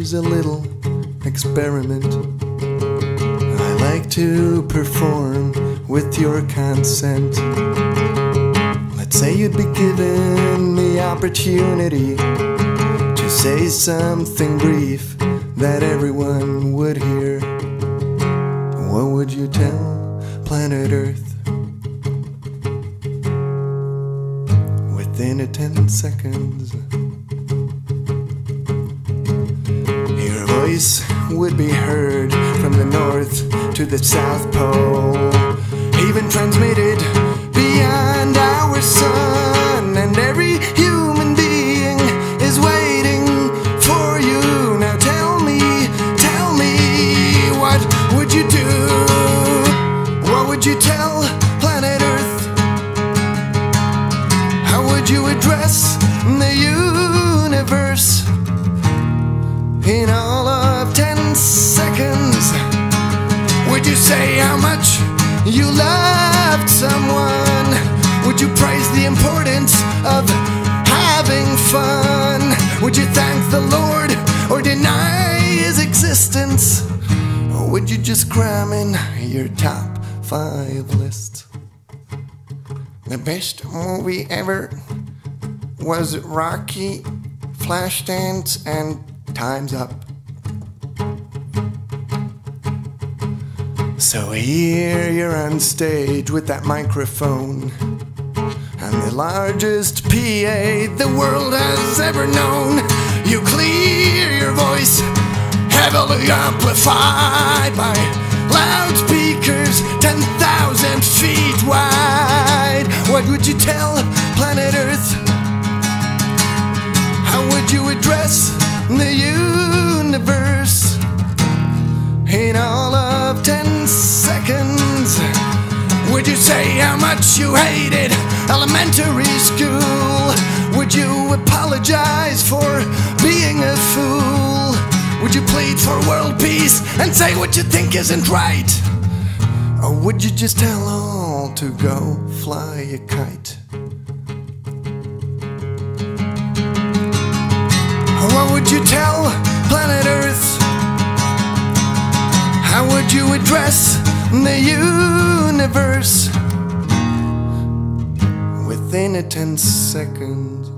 Here's a little experiment I like to perform with your consent. Let's say you'd be given the opportunity to say something brief that everyone would hear. What would you tell planet Earth within 10 seconds? Your voice would be heard from the north to the South Pole, even transmitted beyond our sun, and every human being is waiting for you. Now tell me, what would you do? What would you tell planet Earth? How would you address the universe in all of 10 seconds? Would you say how much you loved someone? Would you praise the importance of having fun? Would you thank the Lord or deny His existence? Or would you just cram in your top 5 list? The best movie ever was Rocky, Flashdance, and Time's Up. So here you're on stage with that microphone and the largest PA the world has ever known. You clear your voice, heavily amplified by loudspeakers 10,000 feet wide. What would you tell planet Earth? How would you address the universe in all of 10 seconds? Would you say how much you hated elementary school? Would you apologize for being a fool? Would you plead for world peace and say what you think isn't right? Or would you just tell all to go fly a kite? What would you tell planet Earth? How would you address the universe within 10 seconds?